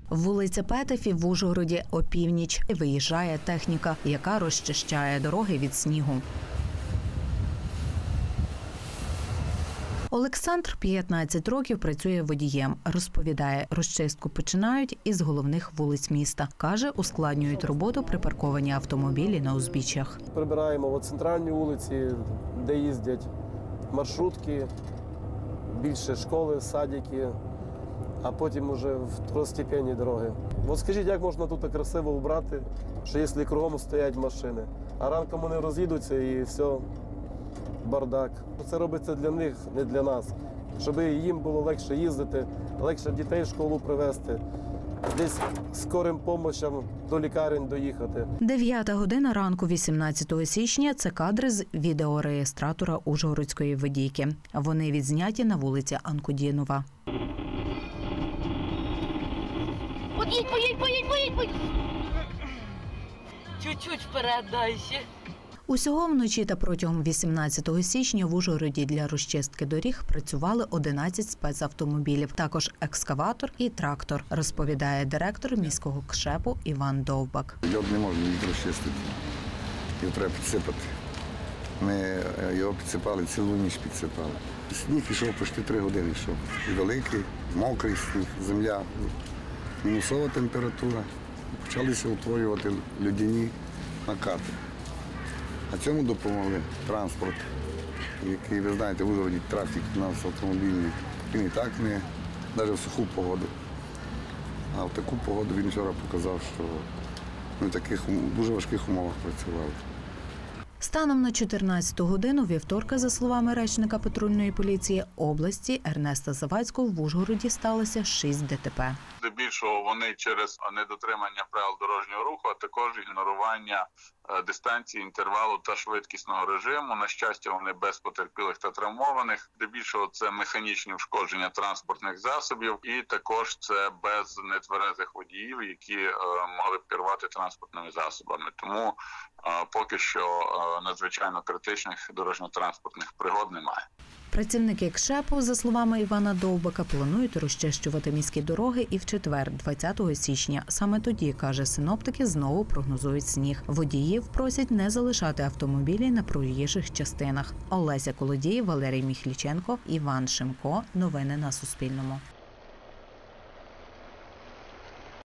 Вулиця Петефів в Ужгороді опівніч. Виїжджає техніка, яка розчищає дороги від снігу. Олександр 15 років працює водієм. Розповідає, розчистку починають із головних вулиць міста. Каже, ускладнюють роботу припарковані автомобілі на узбіччях. Прибираємо центральні вулиці, де їздять маршрутки, більше школи, садики, а потім вже второстепенні дороги. От скажіть, як можна тут красиво убрати, що якщо кругом стоять машини, а ранком вони роз'їдуться і все, бардак. Це робиться для них, не для нас, щоб їм було легше їздити, легше дітей в школу привезти, десь скорим допомогам до лікарень доїхати. 9 година ранку 18 січня – це кадри з відеореєстратора ужгородської водійки. Вони відзняті на вулиці Анкудінова. Поїдь! Чуть-чуть вперед дайся. Усього вночі та протягом 18 січня в Ужгороді для розчистки доріг працювали 11 спецавтомобілів, також екскаватор і трактор, розповідає директор міського КШЕПу Іван Довбак. Льод не можна розчистити, його треба підсипати. Ми його підсипали, цілу ніч підсипали. Сніг йшов почти 3 години. Великий, мокрий сніг, земля, мінусова температура. Почалися утворювати льодяні накати. А цьому допомогли транспорт, який, ви знаєте, в Ужгороді трафік у нас автомобільний. Він і так не, навіть в суху погоду. А в таку погоду він вчора показав, що ми в таких дуже важких умовах працювали. Станом на 14 годину вівторка, за словами речника патрульної поліції області Ернеста Завадського, в Ужгороді сталося 6 ДТП. Здебільшого вони через недотримання правил дорожнього руху, а також ігнорування дистанції, інтервалу та швидкісного режиму. На щастя, вони без потерпілих та травмованих. Здебільшого це механічні ушкодження транспортних засобів і також це без нетверезих водіїв, які могли б керувати транспортними засобами. Тому поки що надзвичайно критичних дорожньо-транспортних пригод немає. Працівники КШЕПу, за словами Івана Довбака, планують розчищувати міські дороги і в четвер, 20 січня. Саме тоді, каже синоптики, знову прогнозують сніг. Водіїв просять не залишати автомобілі на проїжджих частинах. Олеся Колодій, Валерій Міхліченко, Іван Шимко. Новини на Суспільному.